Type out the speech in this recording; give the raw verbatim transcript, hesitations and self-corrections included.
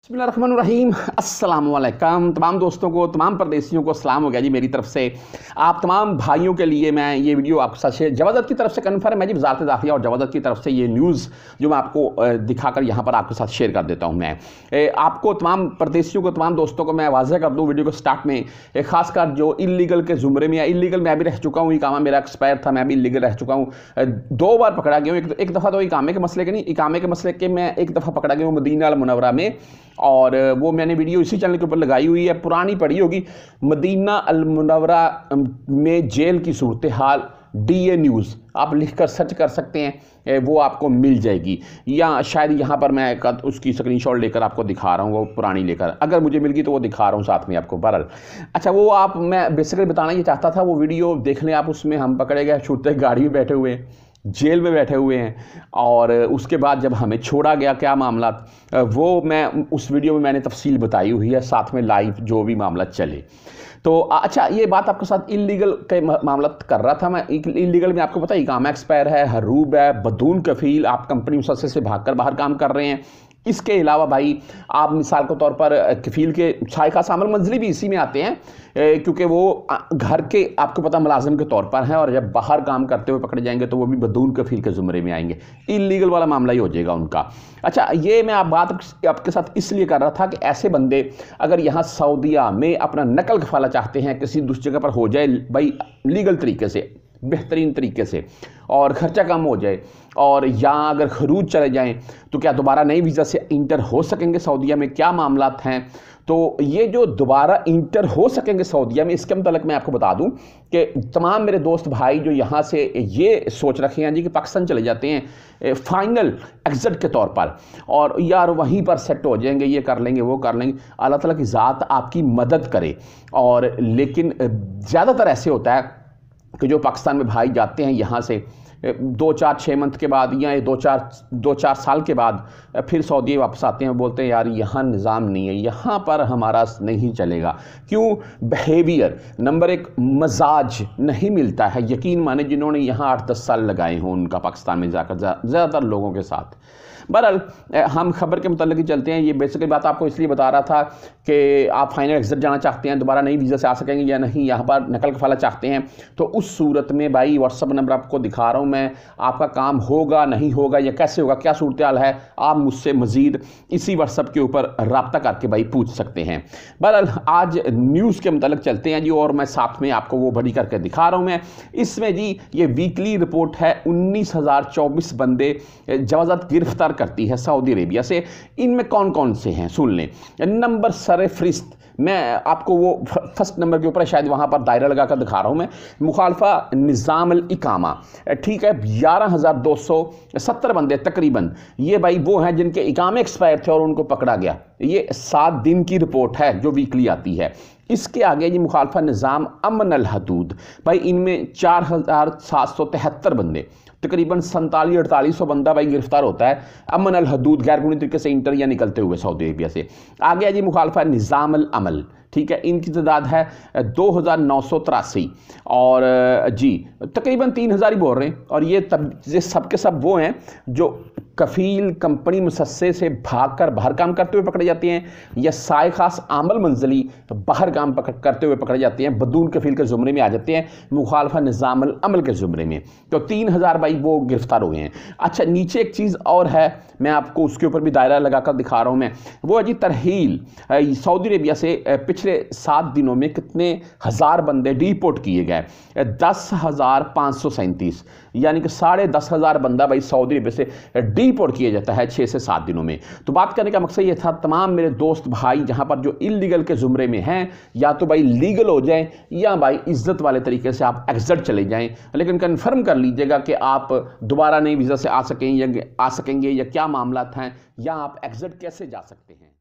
बिस्मिल्लाहिर्रहमानिर्रहीम। अस्सलाम वालेकुम तमाम दोस्तों को, तमाम परदेसियों को सलाम हो गया जी मेरी तरफ से। आप तमाम भाइयों के लिए मैं ये वीडियो आपके साथ शेयर जवाज़त की तरफ से कन्फर्म है जी, वज़ारत दाखिला और जवाज़त की तरफ से ये न्यूज़ जो मैं आपको दिखाकर यहाँ पर आपके साथ शेयर कर देता हूँ। मैं आपको तमाम परदेसियों को, तमाम दोस्तों को मैं वाज़ह कर दूँ वीडियो को स्टार्ट में, ख़ासकर जो इलीगल के ज़ुमरे में, इलीगल मैं भी रह चुका हूँ, इकामा मेरा एक्सपायर था, मैं भी इलीगल रह चुका हूँ, दो बार पकड़ा गया हूँ। एक, एक दफ़ा तो इकामे के मसले के नहीं, इकामे के मसले के मैं एक दफ़ा पकड़ा गया हूँ मदीना अल मुनव्वरा में, और वो मैंने वीडियो इसी चैनल के ऊपर लगाई हुई है, पुरानी पड़ी होगी। मदीना अल मुनव्वरा में जेल की सूरत हाल, डीए न्यूज़ आप लिखकर सर्च कर सकते हैं, वो आपको मिल जाएगी, या शायद यहाँ पर मैं उसकी स्क्रीनशॉट लेकर आपको दिखा रहा हूँ, वो पुरानी लेकर, अगर मुझे मिल गई तो वो दिखा रहा हूँ साथ में आपको। बहरहाल अच्छा, वो आप मैं बेसिकली बताना ये चाहता था, वो वीडियो देख लें आप। उसमें हम पकड़े गए छूटते गाड़ी में बैठे हुए हैं, जेल में बैठे हुए हैं, और उसके बाद जब हमें छोड़ा गया क्या मामला, वो मैं उस वीडियो में मैंने तफसील बताई हुई है, साथ में लाइव जो भी मामला चले। तो अच्छा, ये बात आपके साथ इलीगल के मामला कर रहा था मैं। इलीगल में आपको पता है इकामा एक्सपायर है, हरूब है, बदून कफील, आप कंपनी मुसस्से से भागकर बाहर काम कर रहे हैं। इसके अलावा भाई आप मिसाल के तौर पर कफ़ील के छाए खास अमल मंजली भी इसी में आते हैं, क्योंकि वो घर के आपको पता मुलाजिम के तौर पर हैं, और जब बाहर काम करते हुए पकड़े जाएंगे तो वो भी बदून कफ़ील के ज़ुमरे में आएंगे। इलीगल वाला मामला ही हो जाएगा उनका। अच्छा, ये मैं आप बात आपके साथ इसलिए कर रहा था कि ऐसे बंदे अगर यहाँ सऊदीया में अपना नकल कफाला चाहते हैं, किसी दूसरी जगह पर हो जाए भाई लीगल तरीके से, बेहतरीन तरीके से, और ख़र्चा कम हो जाए, और या अगर खरूज चले जाएं तो क्या दोबारा नई वीज़ा से इंटर हो सकेंगे सऊदीया में, क्या मामलात हैं। तो ये जो दोबारा इंटर हो सकेंगे सऊदीया में, इसके मतलब मैं आपको बता दूं कि तमाम मेरे दोस्त भाई जो यहाँ से ये सोच रखे हैं जी कि पाकिस्तान चले जाते हैं फाइनल एग्जिट के तौर पर, और यार वहीं पर सेट हो जाएंगे, ये कर लेंगे, वो कर लेंगे, अल्लाह ताला की ज़ात आपकी मदद करे। और लेकिन ज़्यादातर ऐसे होता है कि जो पाकिस्तान में भाई जाते हैं यहाँ से दो चार छः मंथ के बाद, या दो चार दो चार साल के बाद फिर सऊदी वापस आते हैं, बोलते हैं यार यहाँ निज़ाम नहीं है, यहाँ पर हमारा नहीं चलेगा। क्यों? बिहेवियर, नंबर एक, मजाज नहीं मिलता है। यकीन माने जिन्होंने यहाँ आठ दस साल लगाए हों उनका पाकिस्तान में जाकर, ज़्यादातर लोगों के साथ। बहरहाल हम खबर के मुतालिक ही चलते हैं। ये बेसिकली बात आपको इसलिए बता रहा था कि आप फाइनल एग्जिट जाना चाहते हैं, दोबारा नई वीज़ा से आ सकेंगे या नहीं, यहाँ पर नकल कफाला चाहते हैं, तो उस सूरत में भाई व्हाट्सअप नंबर आपको दिखा रहा हूँ मैं, आपका काम होगा नहीं होगा या कैसे होगा, क्या सूरत हाल है, आप मुझसे मज़ीद इसी व्हाट्सअप के ऊपर रब्ता करके भाई पूछ सकते हैं। बहरहाल आज न्यूज़ के मुतालिक चलते हैं जी, और मैं साथ में आपको वो बड़ी करके दिखा रहा हूँ मैं। इसमें जी ये वीकली रिपोर्ट है, उन्नीस हज़ार चौबीस बंदे जवाज़त गिरफ्तार करती है सऊदी अरेबिया से। इनमें कौन कौन से हैं सुन लें। नंबर सर फरिस्त मैं आपको वो फर्स्ट नंबर के ऊपर शायद वहाँ पर दायरा लगा कर दिखा रहा हूँ मैं, मुखालफा निज़ाम अल इकामा, ठीक है, ग्यारह हज़ार दो सौ सत्तर बंदे तकरीबन, ये भाई वो हैं जिनके इकामे एक्सपायर थे और उनको पकड़ा गया। ये सात दिन की रिपोर्ट है जो वीकली आती है। इसके आगे जी मुखालफा निज़ाम अमन अल हदूद, भाई इनमें चार हज़ार सात सौ तिहत्तर बंदे, तकरीबन सैंतालीस अड़तालीस सौ बंदा भाई गिरफ्तार होता है अमन अल हदूद, गैर कानूनी तरीके से इंटर या निकलते हुए सऊदी अरेबिया से। आगे जी मुखालफा निज़ाम अल अमल, ठीक है, इनकी तादाद है दो हज़ार नौ सौ तिरासी, और जी तकरीबन तीन हज़ार ही बोल रहे हैं। और ये तब ये सब के सब वो हैं जो कफ़ील कंपनी मुसस्से से भागकर बाहर काम करते हुए पकड़े जाते हैं, या साए खास आमल मंजली बाहर काम पकड़ करते हुए पकड़े जाते हैं, बदून कफ़ील के ज़ुमरे में आ जाते हैं, मुखालफा निज़ाम अल अमल के ज़ुमरे में। तो तीन हज़ार भाई वो गिरफ्तार हुए हैं। अच्छा, नीचे एक चीज़ और है, मैं आपको उसके ऊपर भी दायरा लगाकर दिखा रहा हूँ मैं, वो है जी तरहील। सऊदी अरेबिया से पिछले सात दिनों में कितने हज़ार बंदे डिपोर्ट किए गए, दस हज़ार पाँच सौ सैंतीस, यानी कि साढ़े दस हज़ार बंदा भाई सऊदी अरेबिया से डिपोर्ट किया जाता है छः से सात दिनों में। तो बात करने का मकसद ये था, तमाम मेरे दोस्त भाई जहाँ पर जो इलीगल के ज़ुमरे में हैं, या तो भाई लीगल हो जाएं या भाई इज्जत वाले तरीके से आप एग्जिट चले जाएं, लेकिन कन्फर्म कर लीजिएगा कि आप दोबारा नई वीज़ा से आ सकें या आ सकेंगे या क्या मामला हैं, या आप एग्जिट कैसे जा सकते हैं।